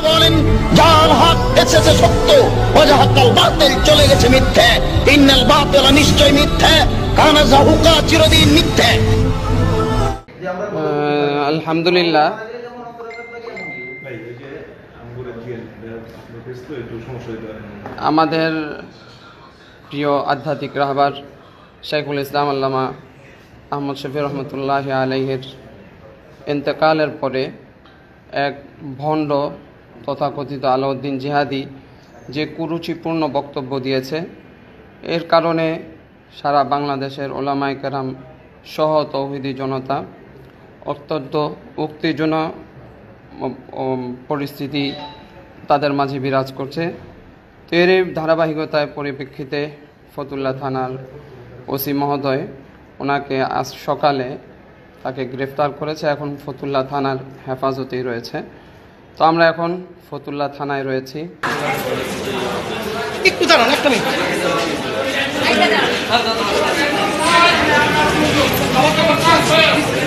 বলেন, যার হক এসেছে সত্য, ওয়াজাহাকাল বাতিল চলে গেছে মিথ্যে, ইন্নাল বাতিল নিশ্চয় মিথ্যে, কানা যাহুকা চিরদিন মিথ্যে। আলহামদুলিল্লাহ, আমাদের প্রিয় আধ্যাত্মিক রাহবার শাইখুল ইসলাম আল্লামা আহমদ শফি রহমতুল্লাহ আলাইহির ইন্তেকালের পরে এক ভণ্ড তথাকথিত আলাউদ্দিন জিহাদি যে কুরুচিপূর্ণ বক্তব্য দিয়েছে, এর কারণে সারা বাংলাদেশের ওলামায়ে কেরাম সহ তৌহিদি জনতা অত্যন্ত উত্তেজনা পরিস্থিতি তাদের মাঝে বিরাজ করছে। তো এর ধারাবাহিকতায় পরিপ্রেক্ষিতে ফতুল্লা থানার ওসি মহোদয় ওনাকে আজ সকালে তাকে গ্রেফতার করেছে। এখন ফতুল্লা থানার হেফাজতেই রয়েছে। তো আমরা এখন ফতুল্লা থানায় রয়েছি। একটু দাঁড়ান, একটা মিনিট।